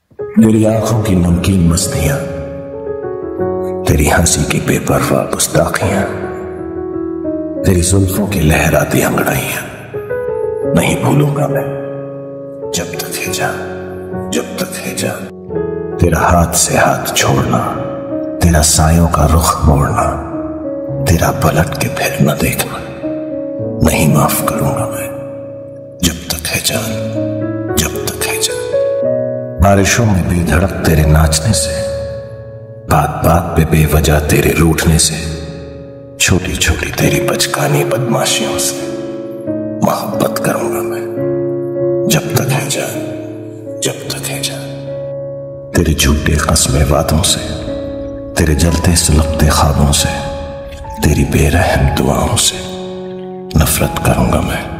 तेरी आंखों की नमकीन मस्तियां, तेरी हंसी की बेपरवाह गुस्ताखियां, तेरी जुल्फों की लहराती अंगड़ाइयां नहीं भूलूंगा मैं जब तक है जान, जब तक है जान। तेरा हाथ से हाथ छोड़ना, तेरा सायों का रुख मोड़ना, तेरा पलट के फिर न देखना नहीं माफ करूंगा मैं जब तक है जान, जब तक है जान। बारिशों में बेधड़क तेरे नाचने से, बात बात पे बेवजह तेरे रूठने से, छोटी छोटी तेरी बचकानी बदमाशियों से मोहब्बत करूंगा मैं जब तक है जान, जब तक है जान। तेरे झूठे कस्मे वादों से, तेरे जलते सुलगते ख्वाबों से, तेरी बेरहम दुआओं से नफरत करूंगा मैं